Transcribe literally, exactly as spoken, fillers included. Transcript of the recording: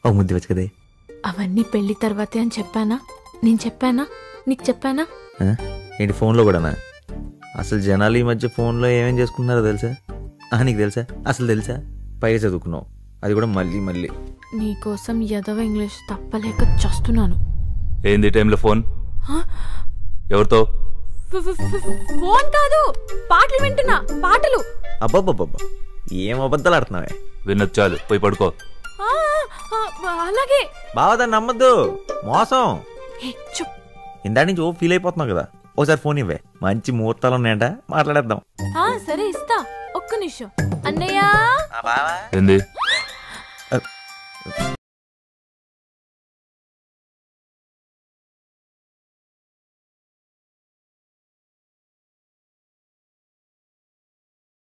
ఓ ముద్దు వచ్చు కదే. అవన్నీ పెళ్లి తర్వాతే అని చెప్పానా? నేను చెప్పానా? నీకు చెప్పానా? ఏంటి ఫోన్లో కూడానా? అసలు జనాలు ఈ మధ్య ఫోన్లో ఏమేం చేసుకుంటున్నారో తెలుసా? నీకు తెలుసా? అసలు తెలుసా? పైగా చదువుకున్నావు, అది కూడా మళ్ళీ మళ్ళీ. నీకోసం ఎదవ ఇంగ్లీష్ తప్పలేక చస్తున్నాను. ఏంది టైంలో ఫోన్? ఎవరితో? ఫోన్ కాదు, పాటలు వింటున్నా. పాటలు. అబ్బబ్బబ్బబ్బా, ఏం అబద్ధాలు ఆడుతున్నావే. విన్నది చాలు, పోయి పడుకో. అలాగే. బావ దాన్ని నమ్మద్దు, మోసం. చుప్. ఇందా నుంచి ఓ ఫీల్ అయిపోతున్నావు కదా, ఓసారి ఫోన్ ఇవ్వే. మంచి ముహూర్తాలు ఉన్నాయంట, మాట్లాడేద్దాం. సరే ఇస్తా, ఒక్క నిమిషం. అన్నయ్య. ఏంది?